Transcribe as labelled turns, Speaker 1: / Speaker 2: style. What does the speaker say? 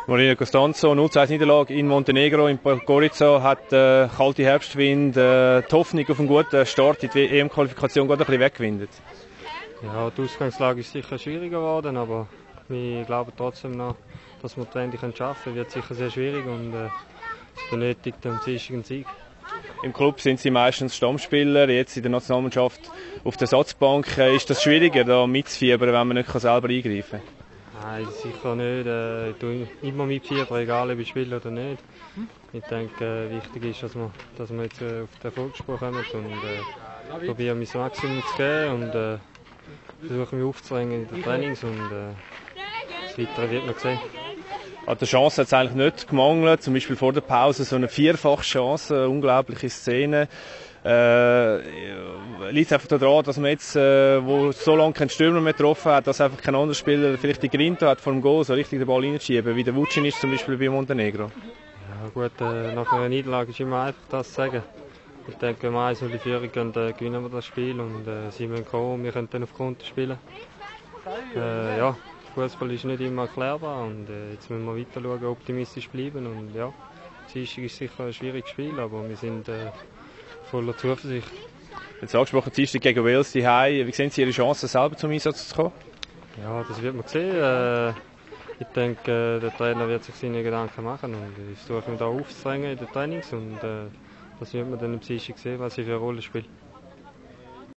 Speaker 1: Marina Costanzo, 0-2 Niederlage in Montenegro, in Podgorica, hat kalte Herbstwind, die Hoffnung auf einen guten Start in die EM-Qualifikation gerade ein bisschen weggewindet.
Speaker 2: Ja, die Ausgangslage ist sicher schwieriger geworden, aber wir glauben trotzdem noch, dass wir die Wende schaffen können. Wird sicher sehr schwierig und es benötigt einen sicheren Sieg.
Speaker 1: Im Club sind Sie meistens Stammspieler, jetzt in der Nationalmannschaft auf der Ersatzbank. Ist das schwieriger, da mitzufiebern, wenn man nicht selber eingreifen kann?
Speaker 2: Nein, sicher nicht. Ich tue immer mitfiebern, egal ob ich spiele oder nicht. Ich denke, wichtig ist, dass wir jetzt auf den Erfolgsspur kommen und probieren, mein Maximum zu geben und versuchen, mich aufzurängen in den Trainings und das Weitere wird man sehen.
Speaker 1: An der Chance hat es eigentlich nicht gemangelt, zum Beispiel vor der Pause so eine Vierfachchance, eine unglaubliche Szene. Liegt es einfach daran, dass man jetzt, wo so lange keinen Stürmer mehr getroffen hat, dass einfach kein anderer Spieler vielleicht die Grinta hat vor dem Goal, so richtig den Ball reinschieben, wie der Vucinic zum Beispiel bei Montenegro?
Speaker 2: Ja gut, nach einer Niederlage ist immer einfach das zu sagen. Ich denke, wenn wir 1-0 in Führung gehen, gewinnen wir das Spiel und sie müssen kommen, wir können dann auf Konter spielen. Ja, Fußball ist nicht immer erklärbar und jetzt müssen wir weiter schauen, optimistisch bleiben und ja, Dienstag ist sicher ein schwieriges Spiel, aber wir sind voller Zuversicht.
Speaker 1: Jetzt angesprochen, Dienstag gegen Wales zu Hause. Wie sehen Sie Ihre Chancen, selber zum Einsatz zu kommen?
Speaker 2: Ja, das wird man sehen. Ich denke, der Trainer wird sich seine Gedanken machen und ich versuche mich da aufzudrängen in den Trainings und das wird man dann am Dienstag sehen, was ich für eine Rolle spiele.